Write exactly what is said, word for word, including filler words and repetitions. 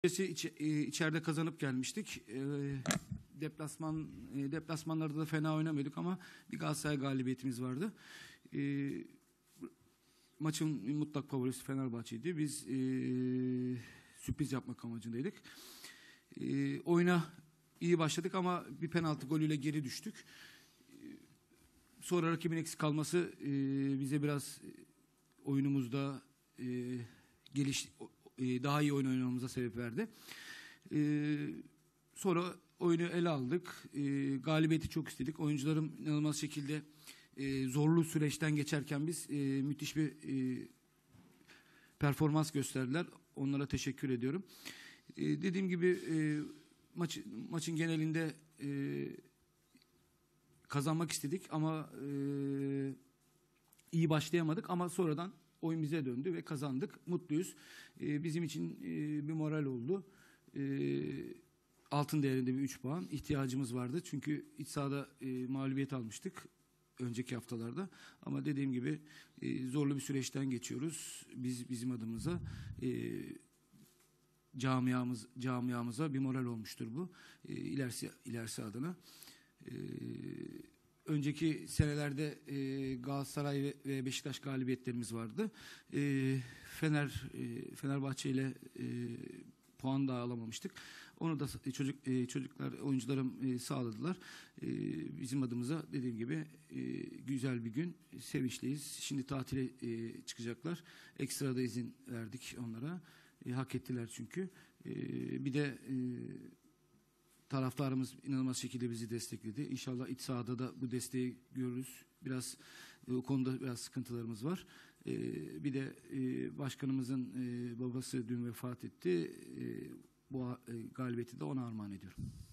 İç, e, içeride kazanıp gelmiştik. E, deplasman e, deplasmanlarda da fena oynamıyorduk ama bir Galatasaray galibiyetimiz vardı. E, maçın mutlak favorisi Fenerbahçe'ydi. Biz e, sürpriz yapmak amacındaydık. E, oyuna iyi başladık ama bir penaltı golüyle geri düştük. E, sonra rakibin eksik kalması e, bize biraz oyunumuzda e, geliş daha iyi oyun oynamamıza sebep verdi. Ee, sonra oyunu ele aldık. Ee, galibiyeti çok istedik. Oyuncularım inanılmaz şekilde e, zorlu süreçten geçerken biz e, müthiş bir e, performans gösterdiler. Onlara teşekkür ediyorum. E, dediğim gibi e, maç, maçın genelinde e, kazanmak istedik ama e, iyi başlayamadık ama sonradan oyun bize döndü ve kazandık. Mutluyuz. Ee, bizim için e, bir moral oldu. Ee, altın değerinde bir üç puan ihtiyacımız vardı. Çünkü iç sahada e, mağlubiyet almıştık önceki haftalarda. Ama dediğim gibi e, zorlu bir süreçten geçiyoruz. Biz bizim adımıza e, camiamız camiamıza bir moral olmuştur bu. E, ilerisi ilerisi adına. E, Önceki senelerde e, Galatasaray ve, ve Beşiktaş galibiyetlerimiz vardı. E, Fener e, Fenerbahçe ile e, puan da alamamıştık. Onu da çocuk e, çocuklar oyuncularım e, sağladılar. E, bizim adımıza dediğim gibi e, güzel bir gün, sevinçliyiz. Şimdi tatile e, çıkacaklar. Ekstra da izin verdik onlara. E, hak ettiler çünkü. E, bir de e, taraftarımız inanılmaz şekilde bizi destekledi. İnşallah iç sahada da bu desteği görürüz. Biraz e, o konuda biraz sıkıntılarımız var. E, bir de e, başkanımızın e, babası dün vefat etti. E, bu e, galibiyeti de ona armağan ediyorum.